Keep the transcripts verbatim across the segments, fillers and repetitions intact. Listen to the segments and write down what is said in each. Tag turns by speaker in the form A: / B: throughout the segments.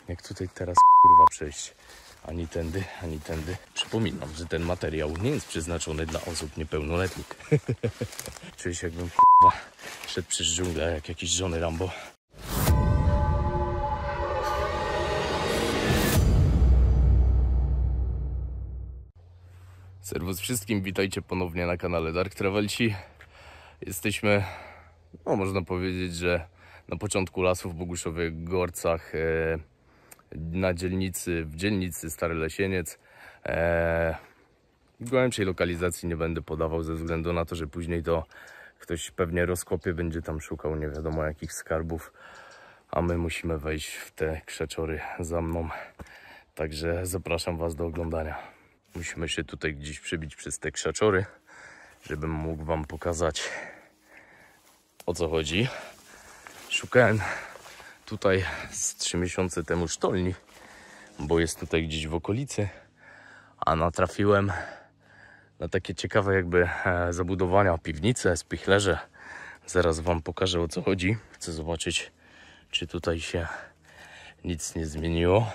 A: Jak tutaj teraz kurwa przejść? Ani tędy, ani tędy. Przypominam, że ten materiał nie jest przeznaczony dla osób niepełnoletnich. Czuję się, jakbym kurwa szedł przez dżunglę jak jakiś Johnny Rambo. Serwus wszystkim, witajcie ponownie na kanale Dark Travelsi. Jesteśmy, no można powiedzieć, że na początku lasu w Boguszowych Gorcach, e, na dzielnicy, w dzielnicy Stary Lesieniec. E, głębszej lokalizacji nie będę podawał ze względu na to, że później to ktoś pewnie rozkopie, będzie tam szukał nie wiadomo jakich skarbów, a my musimy wejść w te krzaczory za mną. Także zapraszam Was do oglądania. Musimy się tutaj gdzieś przebić przez te krzaczory, żebym mógł Wam pokazać, o co chodzi. Szukałem tutaj z trzy miesiące temu sztolni, bo jest tutaj gdzieś w okolicy, a natrafiłem na takie ciekawe jakby zabudowania, piwnice, spichlerze. Zaraz Wam pokażę, o co chodzi. Chcę zobaczyć, czy tutaj się nic nie zmieniło.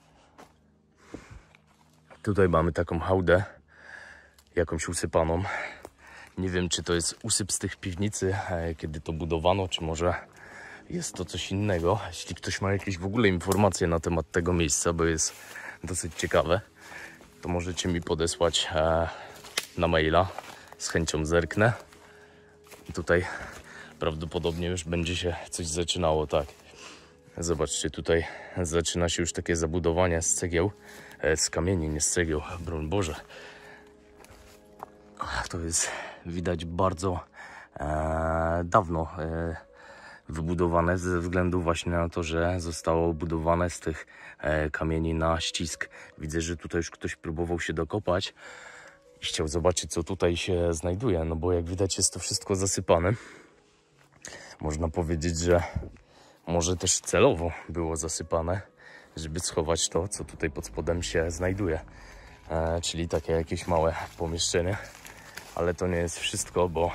A: Tutaj mamy taką hałdę, jakąś usypaną. Nie wiem, czy to jest usyp z tych piwnicy, kiedy to budowano, czy może jest to coś innego. Jeśli ktoś ma jakieś w ogóle informacje na temat tego miejsca, bo jest dosyć ciekawe, to możecie mi podesłać na maila. Z chęcią zerknę. Tutaj prawdopodobnie już będzie się coś zaczynało, tak. Zobaczcie, tutaj zaczyna się już takie zabudowanie z cegieł, z kamieni, nie z cegieł, broń Boże. To jest widać bardzo e, dawno e, wybudowane ze względu właśnie na to, że zostało budowane z tych e, kamieni na ścisk. Widzę, że tutaj już ktoś próbował się dokopać i chciał zobaczyć, co tutaj się znajduje, no bo jak widać jest to wszystko zasypane. Można powiedzieć, że może też celowo było zasypane, żeby schować to, co tutaj pod spodem się znajduje. E, czyli takie jakieś małe pomieszczenie. Ale to nie jest wszystko, bo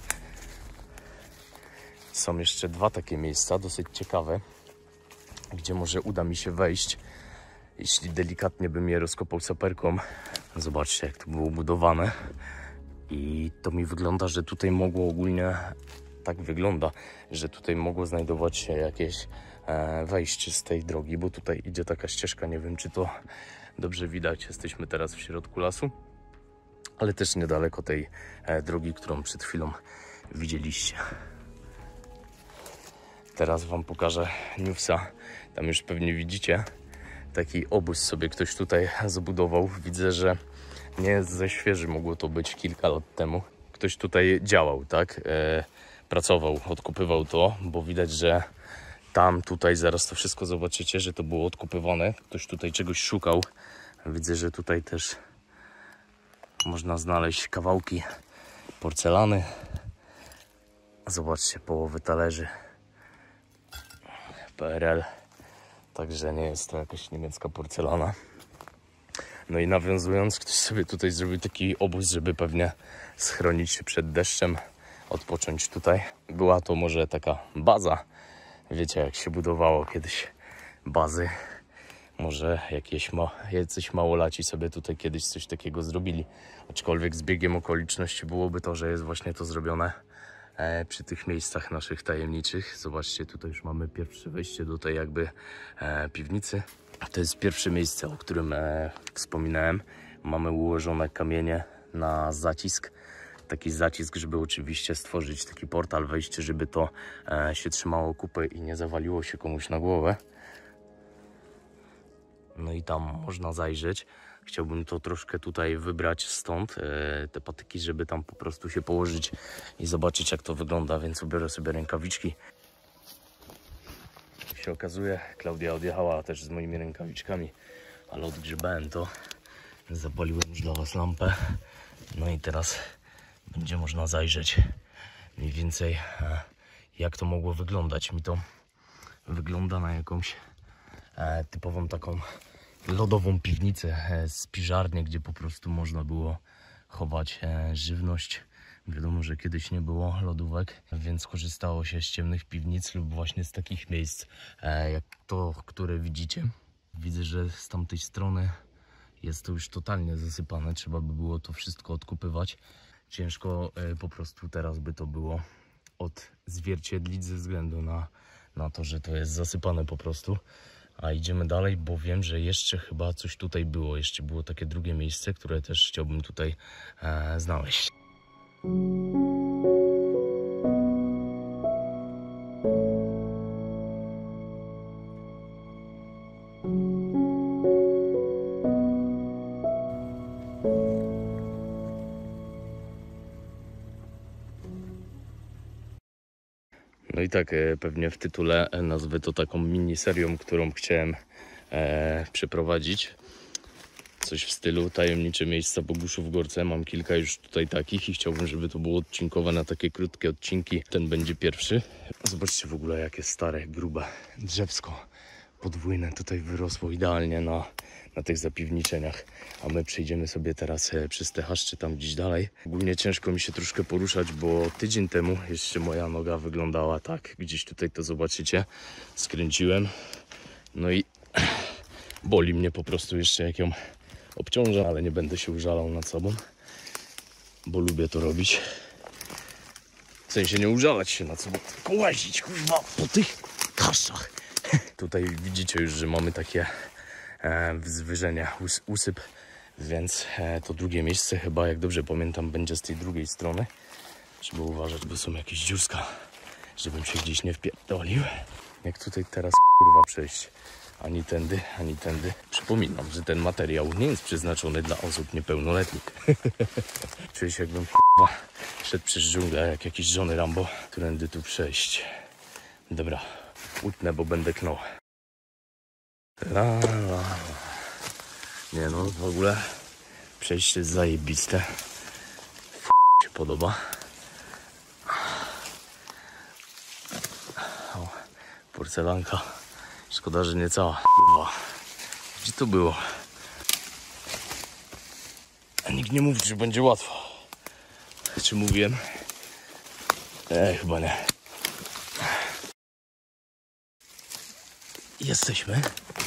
A: są jeszcze dwa takie miejsca, dosyć ciekawe, gdzie może uda mi się wejść, jeśli delikatnie bym je rozkopał saperką. Zobaczcie, jak to było budowane. I to mi wygląda, że tutaj mogło ogólnie, tak wygląda, że tutaj mogło znajdować się jakieś e, wejście z tej drogi, bo tutaj idzie taka ścieżka, nie wiem, czy to dobrze widać. Jesteśmy teraz w środku lasu, ale też niedaleko tej e, drogi, którą przed chwilą widzieliście. Teraz Wam pokażę newsa. Tam już pewnie widzicie, taki obóz sobie ktoś tutaj zbudował. Widzę, że nie jest za świeży, mogło to być kilka lat temu. Ktoś tutaj działał, tak? E, pracował, odkupywał to, bo widać, że tam, tutaj, zaraz to wszystko zobaczycie, że to było odkupywane. Ktoś tutaj czegoś szukał. Widzę, że tutaj też można znaleźć kawałki porcelany. Zobaczcie, połowy talerzy P R L. Także nie jest to jakaś niemiecka porcelana. No i nawiązując, ktoś sobie tutaj zrobił taki obóz, żeby pewnie schronić się przed deszczem, odpocząć tutaj. Była to może taka baza. Wiecie, jak się budowało kiedyś bazy. Może jakieś ma, jacyś małolaci sobie tutaj kiedyś coś takiego zrobili. Aczkolwiek z biegiem okoliczności byłoby to, że jest właśnie to zrobione e, przy tych miejscach naszych tajemniczych. Zobaczcie, tutaj już mamy pierwsze wejście do tej jakby e, piwnicy. To jest pierwsze miejsce, o którym e, wspominałem. Mamy ułożone kamienie na zacisk. Taki zacisk, żeby oczywiście stworzyć taki portal, wejście, żeby to e, się trzymało kupy i nie zawaliło się komuś na głowę. No i tam można zajrzeć. Chciałbym to troszkę tutaj wybrać stąd, e, te patyki, żeby tam po prostu się położyć i zobaczyć, jak to wygląda, więc ubiorę sobie rękawiczki. Jak się okazuje, Klaudia odjechała też z moimi rękawiczkami, ale odgrzebałem to. Zapaliłem już dla Was lampę. No i teraz będzie można zajrzeć mniej więcej, e, jak to mogło wyglądać. Mi to wygląda na jakąś e, typową taką lodową piwnicę, e, spiżarnię, gdzie po prostu można było chować e, żywność. Wiadomo, że kiedyś nie było lodówek, więc korzystało się z ciemnych piwnic lub właśnie z takich miejsc, e, jak to, które widzicie. widzę, że z tamtej strony jest to już totalnie zasypane. Trzeba by było to wszystko odkupywać. Ciężko e, po prostu teraz by to było odzwierciedlić ze względu na, na to, że to jest zasypane po prostu. A idziemy dalej, bo wiem, że jeszcze chyba coś tutaj było. Jeszcze było takie drugie miejsce, które też chciałbym tutaj e, znaleźć. No i tak, e, pewnie w tytule nazwę to taką miniserią, którą chciałem e, przeprowadzić. Coś w stylu tajemnicze miejsca Boguszów Gorce. Mam kilka już tutaj takich i chciałbym, żeby to było odcinkowe na takie krótkie odcinki. Ten będzie pierwszy. Zobaczcie w ogóle, jakie stare, grube drzewsko podwójne tutaj wyrosło idealnie na, na tych zapiwniczeniach. A my przejdziemy sobie teraz przez te chaszcze tam gdzieś dalej. Ogólnie ciężko mi się troszkę poruszać, bo tydzień temu jeszcze moja noga wyglądała tak. Gdzieś tutaj to zobaczycie. Skręciłem. No i boli mnie po prostu jeszcze, jak ją obciążę, ale nie będę się użalał nad sobą, bo lubię to robić. W sensie nie użalać się nad sobą, tylko łazić, kurwa, po tych kaszach. Tutaj widzicie już, że mamy takie e, wzwyżenie, us, usyp, więc e, to drugie miejsce chyba, jak dobrze pamiętam, będzie z tej drugiej strony. Trzeba uważać, bo są jakieś dziurska, żebym się gdzieś nie wpierdolił. Jak tutaj teraz, kurwa, przejść? Ani tędy, ani tędy. Przypominam, że ten materiał nie jest przeznaczony dla osób niepełnoletnich. Czuję się, jakbym k***a szedł przez dżunglę jak jakiś Johnny Rambo. Którędy tu przejść? Dobra, utnę, bo będę knął. La, la. Nie no, w ogóle przejście jest zajebiste. F*** się podoba. O, porcelanka. Szkoda, że nie cała. Kurwa. Gdzie to było? A nikt nie mówi, że będzie łatwo. Czy mówiłem? Ej, chyba nie. Jesteśmy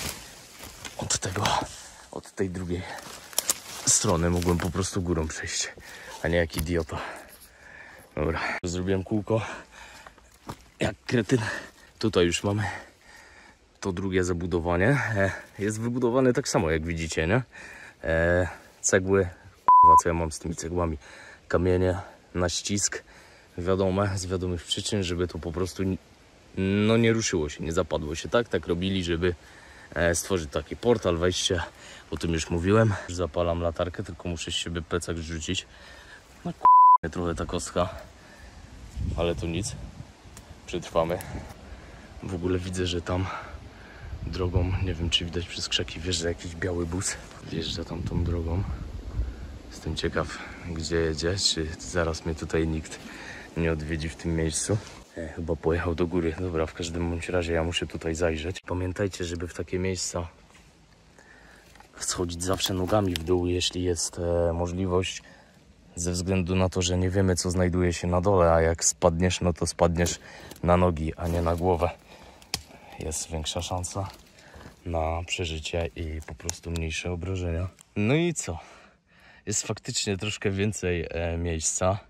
A: od tego, od tej drugiej strony. Mogłem po prostu górą przejść, a nie jak idiota. Dobra, zrobiłem kółko jak kretyn. Tutaj już mamy to drugie zabudowanie. Jest wybudowane tak samo, jak widzicie, nie? E, cegły, k***a, co ja mam z tymi cegłami? Kamienie na ścisk, wiadome, z wiadomych przyczyn, żeby to po prostu no nie ruszyło się, nie zapadło się, tak? Tak robili, żeby e, stworzyć taki portal, wejście, o tym już mówiłem. Już zapalam latarkę, tylko muszę z siebie plecak zrzucić. No k***a, trochę ta kostka, ale to nic, przetrwamy. W ogóle widzę, że tam drogą, nie wiem czy widać przez krzaki, wjeżdża jakiś biały bus. Wjeżdża tam tą drogą. Jestem ciekaw, gdzie jedzie, czy zaraz mnie tutaj nikt nie odwiedzi w tym miejscu. E, chyba pojechał do góry. Dobra, w każdym bądź razie ja muszę tutaj zajrzeć. Pamiętajcie, żeby w takie miejsca schodzić zawsze nogami w dół, jeśli jest e, możliwość. Ze względu na to, że nie wiemy, co znajduje się na dole, a jak spadniesz, no to spadniesz na nogi, a nie na głowę. Jest większa szansa na przeżycie i po prostu mniejsze obrażenia. No i co? Jest faktycznie troszkę więcej e, miejsca.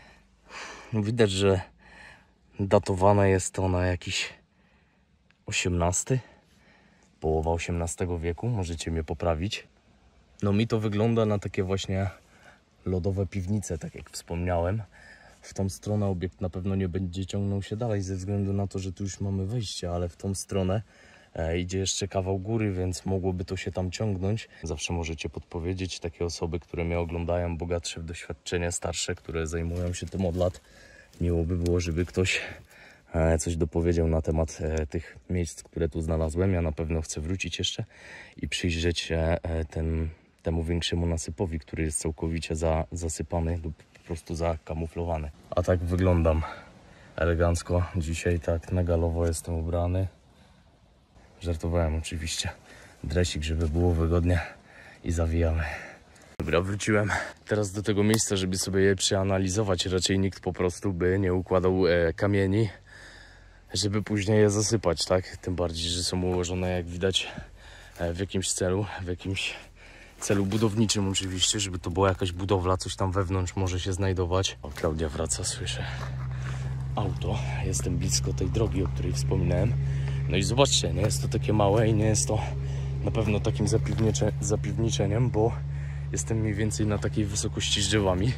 A: Widać, że datowane jest to na jakiś osiemnasty, połowa osiemnastego wieku. Możecie mnie poprawić. No mi to wygląda na takie właśnie lodowe piwnice, tak jak wspomniałem. W tą stronę obiekt na pewno nie będzie ciągnął się dalej ze względu na to, że tu już mamy wejście, ale w tą stronę e, idzie jeszcze kawał góry, więc mogłoby to się tam ciągnąć. Zawsze możecie podpowiedzieć takie osoby, które mnie oglądają, bogatsze w doświadczenie, starsze, które zajmują się tym od lat. Miło by było, żeby ktoś e, coś dopowiedział na temat e, tych miejsc, które tu znalazłem. Ja na pewno chcę wrócić jeszcze i przyjrzeć się e, ten, temu większemu nasypowi, który jest całkowicie za, zasypany lub po prostu zakamuflowany. A tak wyglądam elegancko. Dzisiaj tak na galowo jestem ubrany. Żartowałem oczywiście. Dresik, żeby było wygodnie i zawijamy. Dobra, wróciłem teraz do tego miejsca, żeby sobie je przeanalizować. Raczej nikt po prostu by nie układał e, kamieni, żeby później je zasypać, tak? Tym bardziej, że są ułożone, jak widać, w jakimś celu, w jakimś celu budowniczym oczywiście, żeby to była jakaś budowla, coś tam wewnątrz może się znajdować. O, Klaudia wraca, słyszę auto. Jestem blisko tej drogi, o której wspominałem. No i zobaczcie, nie jest to takie małe i nie jest to na pewno takim zapiwnicze, zapiwniczeniem, bo jestem mniej więcej na takiej wysokości z drzewami.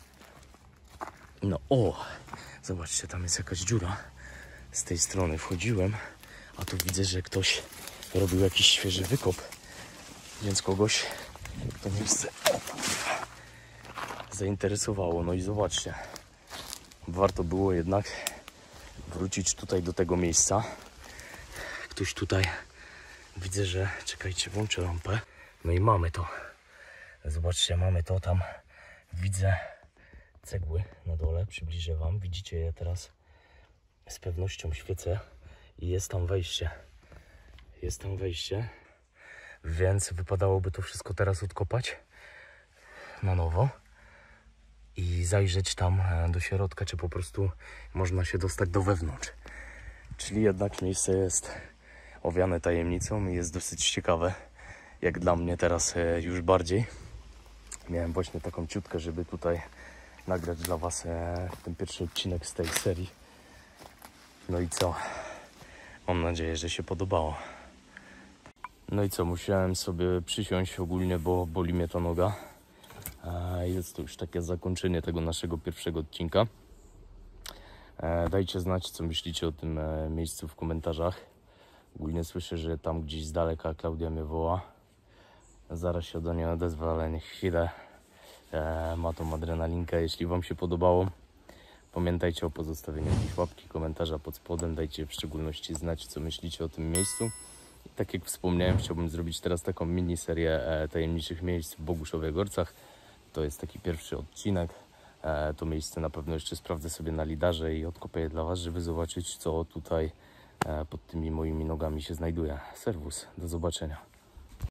A: No o, zobaczcie, tam jest jakaś dziura. Z tej strony wchodziłem, a tu widzę, że ktoś robił jakiś świeży wykop, więc kogoś to miejsce zainteresowało. No i zobaczcie, warto było jednak wrócić tutaj do tego miejsca. Ktoś tutaj, widzę, że, czekajcie, włączę lampę. No i mamy to. Zobaczcie, mamy to, tam widzę cegły na dole, przybliżę wam. Widzicie je teraz, z pewnością świecę i jest tam wejście. Jest tam wejście, więc wypadałoby to wszystko teraz odkopać na nowo i zajrzeć tam do środka, czy po prostu można się dostać do wewnątrz. Czyli jednak miejsce jest owiane tajemnicą i jest dosyć ciekawe, jak dla mnie teraz już bardziej. Miałem właśnie taką ciutkę, żeby tutaj nagrać dla was ten pierwszy odcinek z tej serii. No i co? Mam nadzieję, że się podobało. No i co? Musiałem sobie przysiąść ogólnie, bo boli mnie ta noga. Jest to już takie zakończenie tego naszego pierwszego odcinka. Dajcie znać, co myślicie o tym miejscu w komentarzach. Ogólnie słyszę, że tam gdzieś z daleka Klaudia mnie woła. Zaraz się do niej odezwę, ale niech chwilę ma tą adrenalinkę. Jeśli wam się podobało, pamiętajcie o pozostawieniu jakiejś łapki, komentarza pod spodem. Dajcie w szczególności znać, co myślicie o tym miejscu. I tak jak wspomniałem, chciałbym zrobić teraz taką miniserię tajemniczych miejsc w Boguszowia-Gorcach. To jest taki pierwszy odcinek. To miejsce na pewno jeszcze sprawdzę sobie na lidarze i odkopię je dla was, żeby zobaczyć, co tutaj pod tymi moimi nogami się znajduje. Serwus, do zobaczenia.